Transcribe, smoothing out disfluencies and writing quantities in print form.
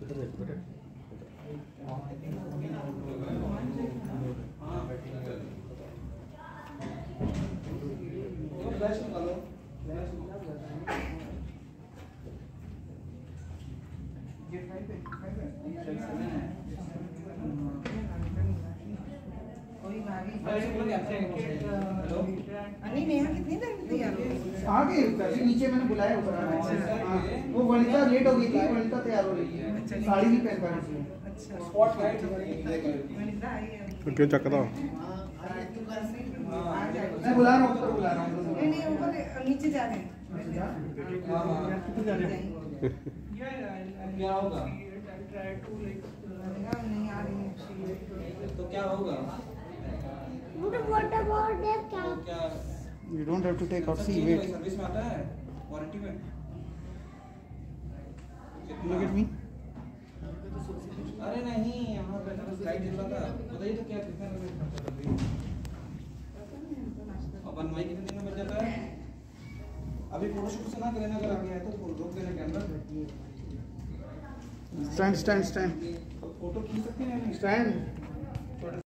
नेहा कितनी देर में तैयार हो? आगे नीचे मैंने बुलाया ऊपर। वो वनिता लेट हो गई थी, वनिता तैयार हो रही है, साड़ी नहीं पहन पा रही थी। अच्छा स्पॉटलाइट वनिता आई है तो क्यों चकदा मैं बुला रहा हूं, ऊपर बुला रहा हूं। नहीं ऊपर नीचे जा रहे हैं। कितने जा रहे हैं? क्या होगा? नहीं आ रही है तो क्या होगा? क्या You don't have to take off. See, wait. Service में आता है, वारंटी में। Look at me. अरे नहीं, यहाँ पे तो स्लाइड चल रहा था। बताइए तो क्या कितना खर्चा कर रही है? और बनवाई कितने दिन में बन जाता है? अभी फोटोशूट से ना लेना, अगर आगे आए तो रोक देना कैमरा। Stand. फोटो खींच सकते हैं? Stand.